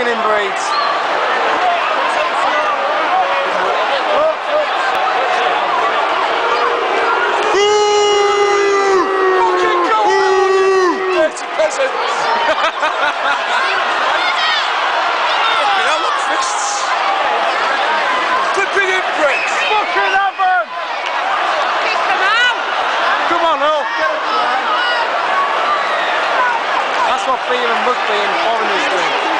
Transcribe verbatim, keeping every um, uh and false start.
fucking inbreeds. Dirty peasants! Fucking hell, look, fists! Flipping inbreds! Fucking have them! Kick them out! Come on, Hull. That's what being and rugby and foreigners do.